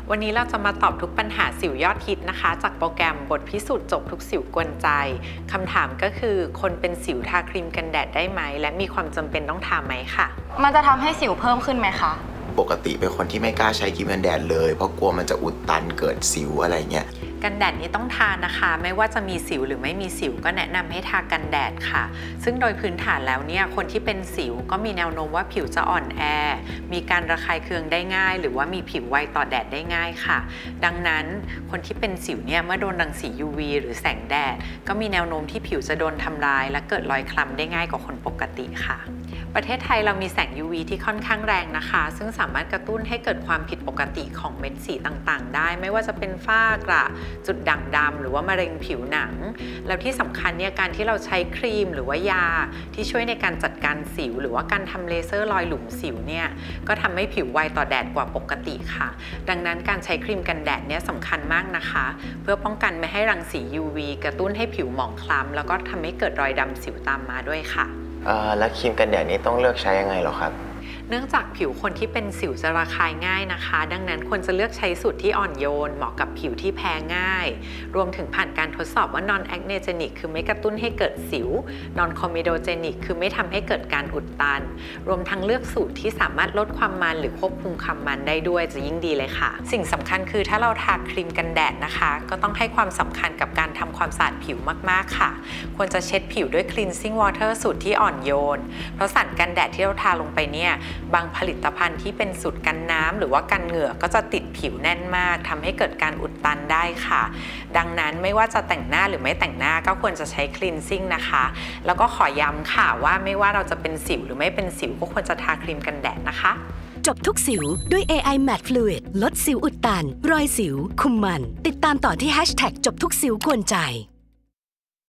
วันนี้เราจะมาตอบทุกปัญหาสิวยอดฮิตนะคะจากโปรแกรมบทพิสูจน์จบทุกสิวกวนใจคำถามก็คือคนเป็นสิวทาครีมกันแดดได้ไหมและมีความจำเป็นต้องทาไหมค่ะมันจะทำให้สิวเพิ่มขึ้นไหมคะปกติเป็นคนที่ไม่กล้าใช้ครีมกันแดดเลยเพราะกลัวมันจะอุดตันเกิดสิวอะไรเงี้ยกันแดดนี้ต้องทานะคะไม่ว่าจะมีสิวหรือไม่มีสิวก็แนะนำให้ทากันแดดค่ะซึ่งโดยพื้นฐานแล้วเนี่ยคนที่เป็นสิวก็มีแนวโน้มว่าผิวจะอ่อนแอมีการระคายเคืองได้ง่ายหรือว่ามีผิวไวต่อแดดได้ง่ายค่ะดังนั้นคนที่เป็นสิวเนี่ยเมื่อโดนรังสี UV หรือแสงแดดก็มีแนวโน้มที่ผิวจะโดนทำลายและเกิดรอยคล้ำได้ง่ายกว่าคนปกติค่ะประเทศไทยเรามีแสง UV ที่ค่อนข้างแรงนะคะซึ่งสามารถกระตุ้นให้เกิดความผิดปกติของเม็ดสีต่างๆได้ไม่ว่าจะเป็นฝ้ากระจุดด่างดำหรือว่ามะเร็งผิวหนังแล้วที่สำคัญเนี่ยการที่เราใช้ครีมหรือว่ายาที่ช่วยในการจัดการสิวหรือว่าการทำเลเซอร์รอยหลุมสิวเนี่ยก็ทำให้ผิวไวต่อแดดกว่าปกติค่ะดังนั้นการใช้ครีมกันแดดเนี่ยสำคัญมากนะคะเพื่อป้องกันไม่ให้รังสี UV กระตุ้นให้ผิวหมองคล้ำแล้วก็ทำให้เกิดรอยดำสิวตามมาด้วยค่ะแล้วครีมกันแดดนี้ต้องเลือกใช้ยังไงหรอครับเนื่องจากผิวคนที่เป็นสิวจะระคายง่ายนะคะดังนั้นควรจะเลือกใช้สูตรที่อ่อนโยนเหมาะกับผิวที่แพ้ง่ายรวมถึงผ่านการทดสอบว่า non acnegenic คือไม่กระตุ้นให้เกิดสิว non comedogenic คือไม่ทำให้เกิดการอุดตันรวมทั้งเลือกสูตรที่สามารถลดความมันหรือควบคุมความมันได้ด้วยจะยิ่งดีเลยค่ะสิ่งสำคัญคือถ้าเราทาครีมกันแดดนะคะก็ต้องให้ความสำคัญกับการทำความสะอาดผิวมากๆค่ะควรจะเช็ดผิวด้วย cleansing water สูตรที่อ่อนโยนเพราะสารกันแดดที่เราทาลงไปเนี่ยบางผลิตภัณฑ์ที่เป็นสูตรกันน้ำหรือว่ากันเหงื่อก็จะติดผิวแน่นมากทำให้เกิดการอุดตันได้ค่ะดังนั้นไม่ว่าจะแต่งหน้าหรือไม่แต่งหน้าก็ควรจะใช้ cleansing นะคะแล้วก็ขอย้ำค่ะว่าไม่ว่าเราจะเป็นสิวหรือไม่เป็นสิวก็ควรจะทาครีมกันแดดนะคะจบทุกสิวด้วย AI Matte Fluid ลดสิวอุดตันรอยสิวคุมมันติดตามต่อที่ #จบทุกสิวกวนใจ